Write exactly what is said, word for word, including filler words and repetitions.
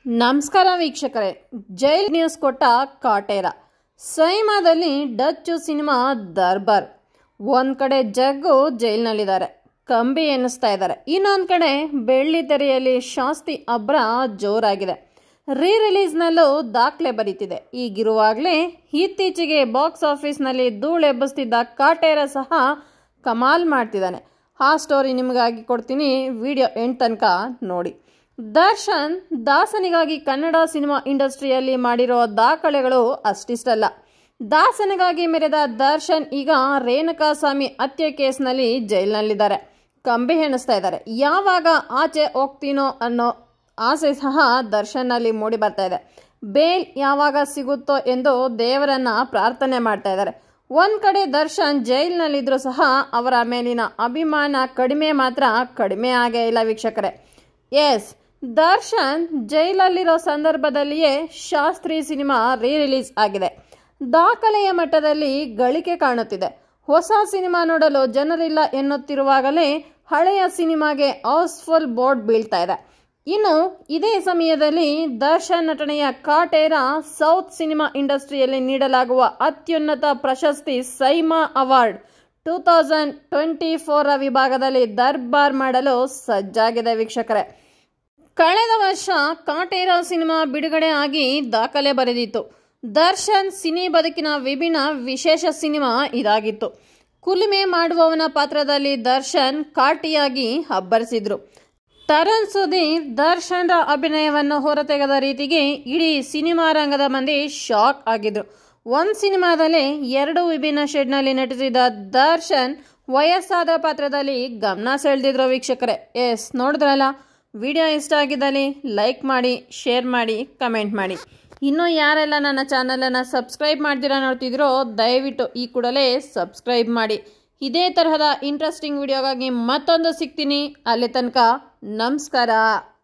ನಮಸ್ಕಾರ ವೀಕ್ಷಕರೇ, jail news ಕೊಟ್ಟ ಕಾಟೇರ ಸೈಮಾದಲ್ಲಿ ಡಚ್ಚು ಸಿನಿಮಾ ದರ್ಬಾರ್. ಒಂದು ಕಡೆ ಜಗ್ಗು ಜೈಲಿನಲ್ಲಿದ್ದಾರೆ, ಕಂಬಿ ಎನಿಸ್ತಾ ಇದ್ದಾರೆ. ಇನ್ನೊಂದು ಕಡೆ ಬೆಳ್ಳಿ ತೆರೆಯಲ್ಲಿ ಶಾಸ್ತಿ ಅಬ್ರ ಜೋರಾಗಿದೆ. ರೀ ರಿಲೀಸ್ನಲ್ಲೂ ದಾಖಲೆ ಬರೀತಿದೆ. ಈಗಿರುವಾಗಲೇ ಇತ್ತೀಚೆಗೆ ಬಾಕ್ಸ್ ಆಫೀಸ್ನಲ್ಲಿ ಧೂಳೆಬ್ಬಿಸ್ತಿದ್ದ ಕಾಟೇರ ಸಹ ಕಮಾಲ್ ಮಾಡ್ತಿದ್ದಾನೆ. ಆ ಸ್ಟೋರಿ ನಿಮಗಾಗಿ ಕೊಡ್ತೀನಿ, ವಿಡಿಯೋ ಎಂಡ್ ತನಕ ನೋಡಿ. ದರ್ಶನ್ ದಾಸನಿಗಾಗಿ ಕನ್ನಡ ಸಿನಿಮಾ ಇಂಡಸ್ಟ್ರಿಯಲ್ಲಿ ಮಾಡಿರೋ ದಾಖಲೆಗಳು ಅಷ್ಟಿಷ್ಟಲ್ಲ. ದಾಸನಿಗಾಗಿ ಮೆರೆದ ದರ್ಶನ್ ಈಗ ರೇಣುಕಾಸ್ವಾಮಿ ಹತ್ಯೆ ಕೇಸ್ನಲ್ಲಿ ಜೈಲಿನಲ್ಲಿದ್ದಾರೆ, ಕಂಬಿ ಎಣಿಸ್ತಾ ಇದ್ದಾರೆ. ಯಾವಾಗ ಆಚೆ ಹೋಗ್ತೀನೋ ಅನ್ನೋ ಆಸೆ ಸಹ ದರ್ಶನ್ನಲ್ಲಿ ಮೂಡಿ ಬರ್ತಾ ಇದೆ. ಬೇಲ್ ಯಾವಾಗ ಸಿಗುತ್ತೋ ಎಂದು ದೇವರನ್ನ ಪ್ರಾರ್ಥನೆ ಮಾಡ್ತಾ ಇದ್ದಾರೆ. ಒಂದ್ ಕಡೆ ದರ್ಶನ್ ಜೈಲಿನಲ್ಲಿದ್ರೂ ಸಹ ಅವರ ಮೇಲಿನ ಅಭಿಮಾನ ಕಡಿಮೆ ಮಾತ್ರ ಕಡಿಮೆ ಆಗೇ ಇಲ್ಲ ವೀಕ್ಷಕರೇ. ಎಸ್, ದರ್ಶನ್ ಜೈಲಲ್ಲಿರೋ ಸಂದರ್ಭದಲ್ಲಿಯೇ ಶಾಸ್ತ್ರಿ ಸಿನಿಮಾ ರೀ ರಿಲೀಸ್ ಆಗಿದೆ. ದಾಖಲೆಯ ಮಟ್ಟದಲ್ಲಿ ಗಳಿಕೆ ಕಾಣುತ್ತಿದೆ. ಹೊಸ ಸಿನಿಮಾ ನೋಡಲು ಜನರಿಲ್ಲ ಎನ್ನುತ್ತಿರುವಾಗಲೇ ಹಳೆಯ ಸಿನಿಮಾಗೆ ಹೌಸ್ಫುಲ್ ಬೋರ್ಡ್ ಬೀಳ್ತಾ ಇದೆ. ಇನ್ನು ಇದೇ ಸಮಯದಲ್ಲಿ ದರ್ಶನ್ ನಟನೆಯ ಕಾಟೇರ ಸೌತ್ ಸಿನಿಮಾ ಇಂಡಸ್ಟ್ರಿಯಲ್ಲಿ ನೀಡಲಾಗುವ ಅತ್ಯುನ್ನತ ಪ್ರಶಸ್ತಿ SIIMA award two thousand twenty four ವಿಭಾಗದಲ್ಲಿ ದರ್ಬಾರ್ ಮಾಡಲು ಸಜ್ಜಾಗಿದೆ ವೀಕ್ಷಕರೇ. ಕಳೆದ ವರ್ಷ ಕಾಟೇರ ಸಿನಿಮಾ ಬಿಡುಗಡೆ ಆಗಿ ದಾಖಲೆ ಬರೆದಿತ್ತು. ದರ್ಶನ್ ಸಿನಿ ಬದುಕಿನ ವಿಭಿನ್ನ ವಿಶೇಷ ಸಿನಿಮಾ ಇದಾಗಿತ್ತು. ಕುಲುಮೆ ಮಾಡುವವನ ಪಾತ್ರದಲ್ಲಿ ದರ್ಶನ್ ಕಾಟಿಯಾಗಿ ಅಬ್ಬರಿಸಿದ್ರು. ತರುಣ್ ಸುಧೀರ್ ದರ್ಶನ್ರ ಅಭಿನಯವನ್ನು ಹೊರತೆಗೆದ ರೀತಿಗೆ ಇಡೀ ಸಿನಿಮಾ ರಂಗದ ಮಂದಿ ಶಾಕ್ ಆಗಿದ್ರು. ಒಂದು ಸಿನಿಮಾದಲ್ಲೇ ಎರಡು ವಿಭಿನ್ನ ಶೇಡ್ನಲ್ಲಿ ನಟಿಸಿದ ದರ್ಶನ್ ವಯಸ್ಸಾದ ಪಾತ್ರದಲ್ಲಿ ಗಮನ ಸೆಳೆದಿದ್ರು ವೀಕ್ಷಕರೇ. ಎಸ್, ನೋಡಿದ್ರಲ್ಲ. ವಿಡಿಯೋ ಇಷ್ಟ ಆಗಿದ್ದಲ್ಲಿ ಲೈಕ್ ಮಾಡಿ, ಶೇರ್ ಮಾಡಿ, ಕಮೆಂಟ್ ಮಾಡಿ. ಇನ್ನೂ ಯಾರೆಲ್ಲ ನನ್ನ ಚಾನಲನ್ನು ಸಬ್ಸ್ಕ್ರೈಬ್ ಮಾಡ್ದಿರಾ ನೋಡ್ತಿದ್ರೋ ದಯವಿಟ್ಟು ಈ ಕೂಡಲೇ ಸಬ್ಸ್ಕ್ರೈಬ್ ಮಾಡಿ. ಇದೇ ತರಹದ ಇಂಟ್ರೆಸ್ಟಿಂಗ್ ವಿಡಿಯೋಗಾಗಿ ಮತ್ತೊಂದು ಸಿಗ್ತೀನಿ. ಅಲ್ಲಿ ತನಕ ನಮಸ್ಕಾರ.